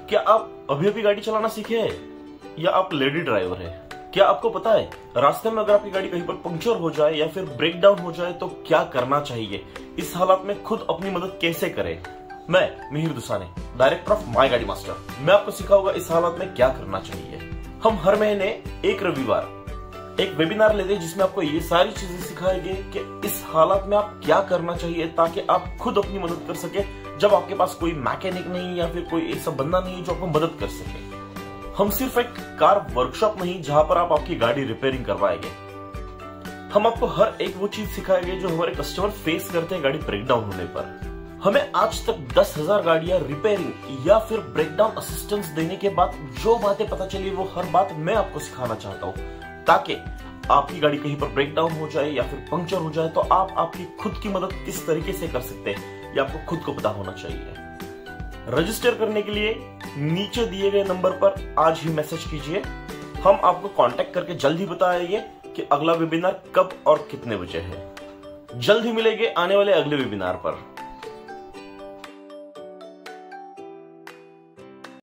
क्या आप अभी अभी गाड़ी चलाना सीखे हैं या आप लेडी ड्राइवर हैं? क्या आपको पता है रास्ते में अगर आपकी गाड़ी कहीं पर पंक्चर हो जाए या फिर ब्रेक डाउन हो जाए तो क्या करना चाहिए? इस हालात में खुद अपनी मदद कैसे करें? मैं Mihir Dusane, director of my Gaadi master, मैं आपको सिखाऊंगा इस हालात में क्या करना चाहिए। हम हर महीने एक रविवार एक वेबिनार लेते हैं जिसमें आपको ये सारी चीजें सिखाएंगे कि इस हालात में आप क्या करना चाहिए ताकि आप खुद अपनी मदद कर सके जब आपके पास कोई मैकेनिक नहीं या फिर कोई ऐसा बंदा नहीं जो आपको मदद कर सके। हम सिर्फ एक कार वर्कशॉप नहीं जहां पर आप आपकी गाड़ी रिपेयरिंग करवाएंगे, हम आपको हर एक वो चीज सिखाएंगे जो हमारे कस्टमर फेस करते हैं गाड़ी ब्रेकडाउन होने पर। हमें आज तक 10,000 गाड़ियां रिपेयरिंग या फिर ब्रेकडाउन असिस्टेंस देने के बाद जो बातें पता चली वो हर बात मैं आपको सिखाना चाहता हूं ताकि आपकी गाड़ी कहीं पर ब्रेकडाउन हो जाए या फिर पंक्चर हो जाए तो आप आपकी खुद की मदद किस तरीके से कर सकते हैं ये आपको खुद को पता होना चाहिए। रजिस्टर करने के लिए नीचे दिए गए नंबर पर आज ही मैसेज कीजिए। हम आपको कांटेक्ट करके जल्द ही बताएंगे कि अगला वेबिनार कब और कितने बजे है। जल्द ही मिलेंगे आने वाले अगले वेबिनार पर।